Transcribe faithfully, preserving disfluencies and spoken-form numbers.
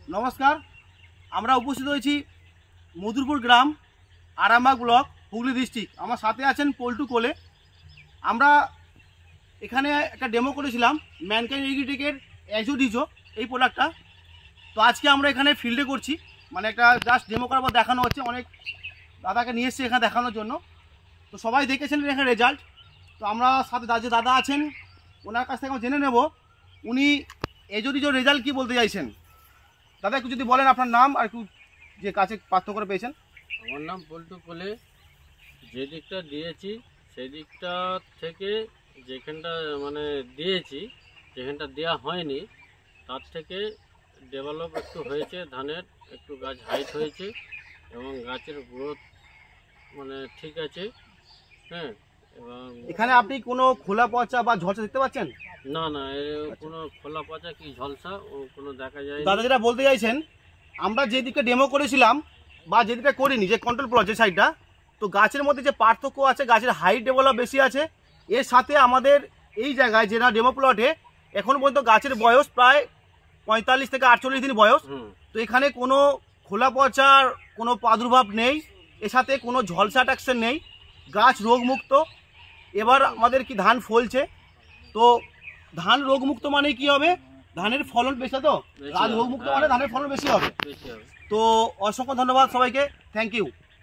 নমস্কার, আমরা উপস্থিত হয়েছি মধুরপুর গ্রাম, আরামবাগ ব্লক, হুগলি ডিস্ট্রিক্ট। আমার সাথে আছেন পল্টু কোলে। আমরা এখানে একটা ডেমো করেছিলাম ম্যানকাইন্ড এগ্রিটেকের অ্যাজোডিজো এই প্রোডাক্টটা। তো আজকে আমরা এখানে ফিল্ডে করছি, মানে একটা জাস্ট ডেমো করার পর দেখানো হচ্ছে। অনেক দাদাকে নিয়ে এসছে এখানে দেখানোর জন্য। তো সবাই দেখেছেন এখানে রেজাল্ট। তো আমরা সাথে যে দাদা আছেন ওনার কাছ থেকে আমরা জেনে নেব উনি অ্যাজোডিজো রেজাল্ট কী বলতে চাইছেন। দাদা একটু যদি বলেন আপনার নাম আর একটু যে কাছে পার্থক্য করে পেয়েছেন। আমার নাম পল্টু কোলে। যে দিকটা দিয়েছি সেই দিকটা থেকে যেখানটা মানে দিয়েছি, যেখানটা দেওয়া হয়নি তার থেকে ডেভেলপ একটু হয়েছে, ধানের একটু গাছ হাইট হয়েছে এবং গাছের গ্রোথ মানে ঠিক আছে। হ্যাঁ, এবং এখানে আপনি কোনো খোলা পচা বা ঝলসা দেখতে পাচ্ছেন? না না এর কোনো খোলা পচা কি ঝলসা ও কোনো দেখা যায়। দাদা যেটা বলতে চাইছেন, আমরা যে দিকে ডেমো করেছিলাম বা যে দিকটা করিনি, যে কন্ট্রোল প্লট যে সাইডটা, তো গাছের মধ্যে যে পার্থক্য আছে, গাছের হাইট ডেভেলপ বেশি আছে। এর সাথে আমাদের এই জায়গায় যে না ডেমো প্লটে এখন পর্যন্ত গাছের বয়স প্রায় পঁয়তাল্লিশ থেকে আটচল্লিশ দিন বয়স। তো এখানে কোনো খোলা পচার কোনো প্রাদুর্ভাব নেই, এর সাথে কোনো ঝলসা অ্যাটাকশন নেই, গাছ রোগমুক্ত। এবার আমাদের কি ধান ফলছে, তো ধান রোগমুক্ত মানে কি হবে, ধানের ফলন বেশি। তো গাছ রোগমুক্ত মানে ধানের ফলন বেশি হবে। তো অসংখ্য ধন্যবাদ সবাইকে, থ্যাংক ইউ।